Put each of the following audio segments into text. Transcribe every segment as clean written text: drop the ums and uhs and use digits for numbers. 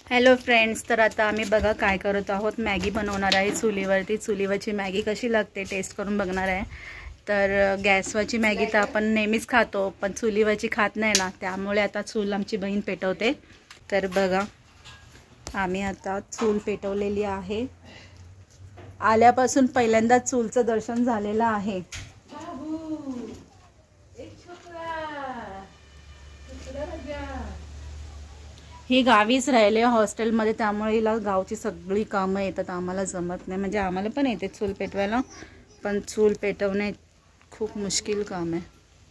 Hello friends, तर आता आम्ही बघा काय करत आहोत, मॅगी बनवणार आहे चुलीवरती। चुलीवरची मॅगी कशी लागते टेस्ट करून बघणार आहे। तर गॅसवरची मॅगी तर आपण नेहमीच खातो, पण चुलीवरची खात नाही ना, त्यामुळे आता चूल आमची बहीण पेटवते। तर बघा आम्ही आता चूल पेटवलेली आहे। आल्यापासून पहिल्यांदा चूलचं दर्शन झालेलं आहे। ही गावीच राहिले हॉस्टेलमध्ये, त्यामुळे हिला गावची सगळी कामं येतात, आम्हाला जमत नाही। म्हणजे आम्हाला पण येते चूल पेटवायला, पण चूल पेटवणे खूप मुश्किल काम आहे।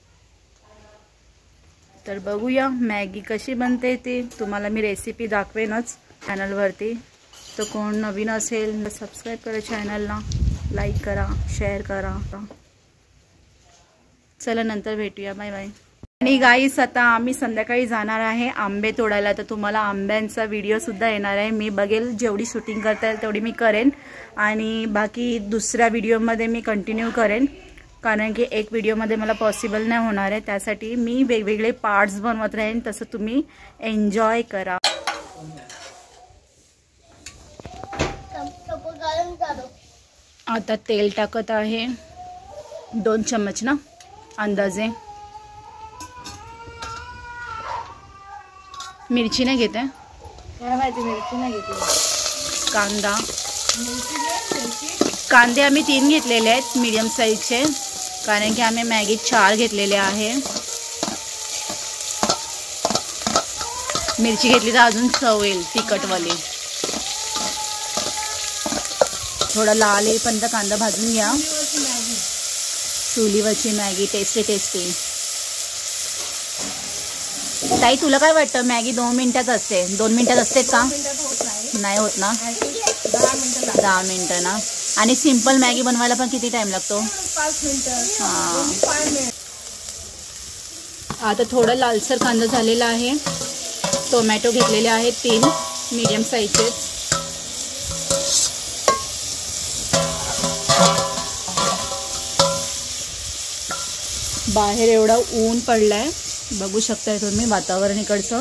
तर बघूया मॅगी कशी बनते ती तुम्हाला मी रेसिपी दाखवेनच चॅनलवरती। तर कोण नवीन असेल तर सबस्क्राईब करा चॅनलला, लाईक करा, शेअर करा। चला नंतर भेटूया, बाय बाय। आणि गाईस आता आम्ही संध्याकाळी जाणार आहे आंबे तोडायला, तर तुम्हाला आंब्यांचा व्हिडिओ सुद्धा येणार आहे। मी बघेल जेवढी शूटिंग करता येईल तेवढी मी करेन, आणि बाकी दुसऱ्या व्हिडिओमध्ये मी कंटिन्यू करेन, कारण की एक व्हिडिओमध्ये मला पॉसिबल नाही होणार आहे। त्यासाठी मी वेगवेगळे पार्ट्स बनवत राहीन, तसं तुम्ही एन्जॉय करा। आता तेल टाकत आहे 2 चम्मच ना अंदाजे। मिरची नाही घेते, मिरची नाही घेते। कांदे आम्ही 3 घेतलेले आहेत मीडियम साईजचे, कारण की आम्ही मॅगी 4 घेतलेले आहे। मिरची घेतली तर अजून चव येईल तिखटवाली। थोडा लाल येईपर्यंत कांदा भाजून घ्या। चुलीवरची मॅगी टेस्टी टेस्टी। ताई तुला काय वाटतं, मॅगी 2 मिनिटात असते? 2 मिनिटात असते का? नाही होत ना, 10 मिनिटं ना। आणि सिंपल मॅगी बनवायला पण किती टाइम लागतो? 5 मिनिटं। हां, आता थोडं लालसर कांदा झालेला आहे। टोमॅटो घेतलेले आहेत 3 मीडियम साईजचे। बाहेर एवढा ऊन पडलाय, बघू शकताय तुम्ही वातावरण इकडचं।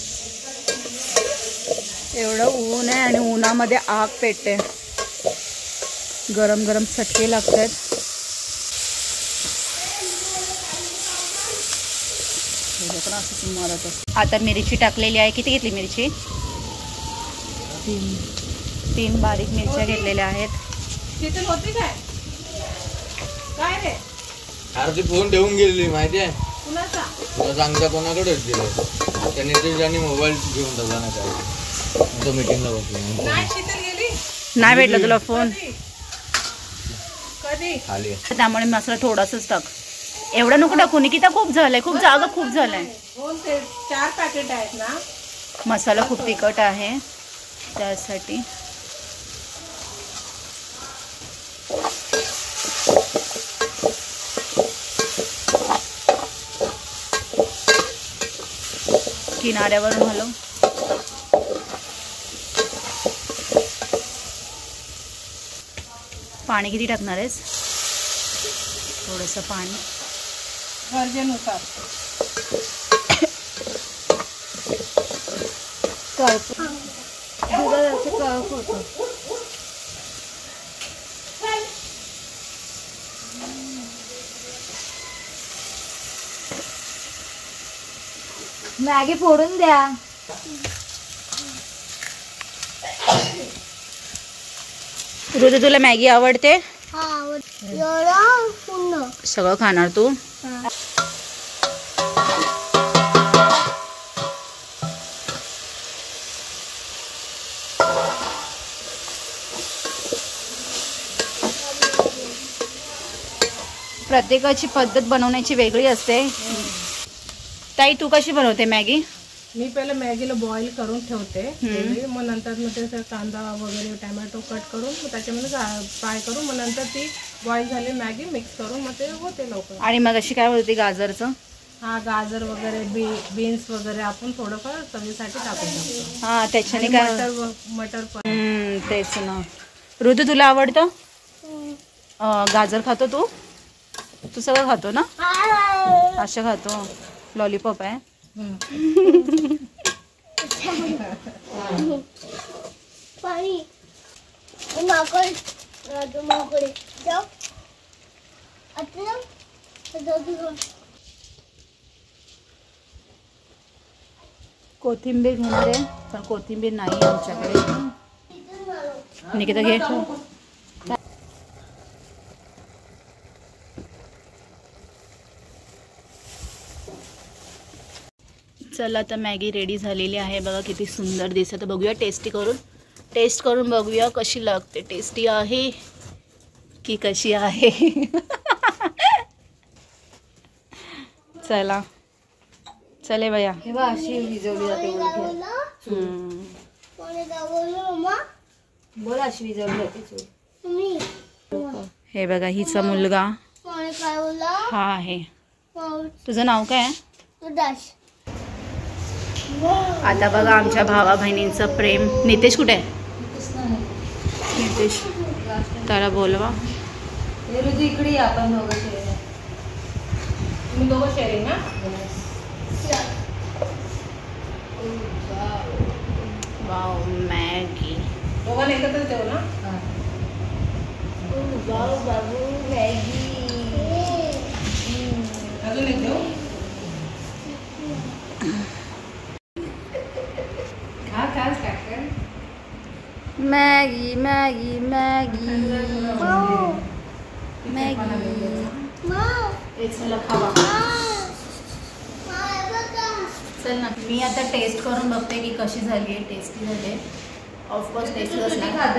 एवढं ऊन आहे आणि उन्हामध्ये आग पेटते, गरम गरम चटके लागतात। आता मिरची टाकलेली आहे। किती घेतली मिरची? 3 बारीक मिरच्या घेतलेल्या आहेत। अरे फोन ठेवून गेलेली माहिती आहे कुणाचा? तुला सांगता कोणाकडेच दिलं, त्याने तुझ्याने मोबाईल घेऊन टाकला ना काय, तो मीटिंगला बसलो नाही भेटला तुला फोन कधी खाली, त्यामुळे मसाला थोडासाच टाक, एवढं नको टाकू। निकिता खूप झालंय, खूप जागा खूप झालंय। 4 पॅकेट आहेत ना, मसाला खूप तिखट आहे त्यासाठी। किनाऱ्यावरून हलव। पाणी किती टाकणार आहेस? थोडंसं पाणी गरजेनुसार। दुधाचं कळप होतं। मॅगी फोडून द्या। ऋतू तुला मॅगी आवडते? सगळं खाणार तू? प्रत्येकाची पद्धत बनवण्याची वेगळी असते। ताई तू कशी बनवते मॅगी? मी पहिले मॅगीला बॉईल करून ठेवते, मग नंतर मग त्याचा कांदा वगैरे टोमॅटो कट करून मग त्याच्यामध्ये फ्राय करून मग नंतर ती बॉईल झाली मॅगी मिक्स करून मग ते होते लवकर। आणि मग अशी काय होती गाजरचं? हा, गाजर वगैरे बीन्स वगैरे आपण थोडंफार चवीसाठी टाकून टाकतो। हा, त्याच्याने काय मटर पण तेच ना। ऋतू तुला आवडतं गाजर? खातो तू? तू सगळं खातो ना? असं खातो, लॉलीपॉप आहे। पाणी माकड राजू माकडे जाऊ आता कोथिंबीर घेणार आहे पण कोथिंबीर नाही आमच्याकडे. निकिता घे. चला तर मॅगी रेडी झालेली आहे बघा, किती सुंदर दिसत. बघूया टेस्ट करून बघूया कशी लागते. टेस्टी आहे की कशी आहे. चला चले भैया. अशी विजवली जाते बोला अशी विजवली जाते. हे बघा हिचा मुलगा हा आहे. तुझं नाव काय आहे? आता बघा आमच्या भावा बहिणींचं प्रेम. नितेश कुठे आहे? नितेश त्याला बोलवा. इकडे आपण तुम्ही दोघं शेअरिंग ना. वाव मॅगी दोघांना एकत्र देऊ ना. बाबू मॅगी अजून एक देऊ. Maggi Maggi Maggi Maggi. चला खावा. चल ना. मी आता टेस्ट करून बघते की कशी झाली आहे. टेस्टी झाली आहे ऑफकोर्स. टेस्टी असणार.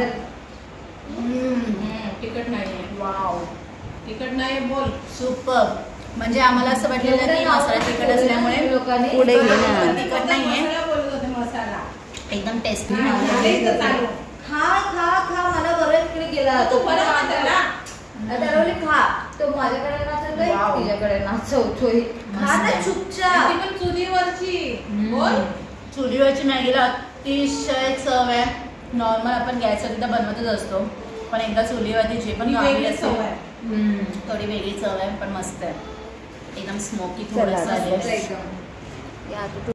तिखट नाही. वाव तिखट नाही बोल. सुपर. म्हणजे आम्हाला असं वाटलेलं की मसाला तिखट असल्यामुळे लोकांनी पुढे तिखट नाहीये. मसाला एकदम टेस्टी. खा खा खा मला बरं इकडे गेला तो पण दरवली खा. तो माझ्याकडे नाचतोय तिच्याकडे नाचवतोय. खा ना चुपचाप. ती पण चुलीवरची. बोल. चुलीवरची मॅगीला अतिशय चव आहे. नॉर्मल आपण गॅसवर एकदा बनवतच असतो पण एकदा चुलीवरती जे पण वेगळी चव आहे. थोडी वेगळी चव आहे पण मस्त आहे. एकदम स्मोकी थोडंसं.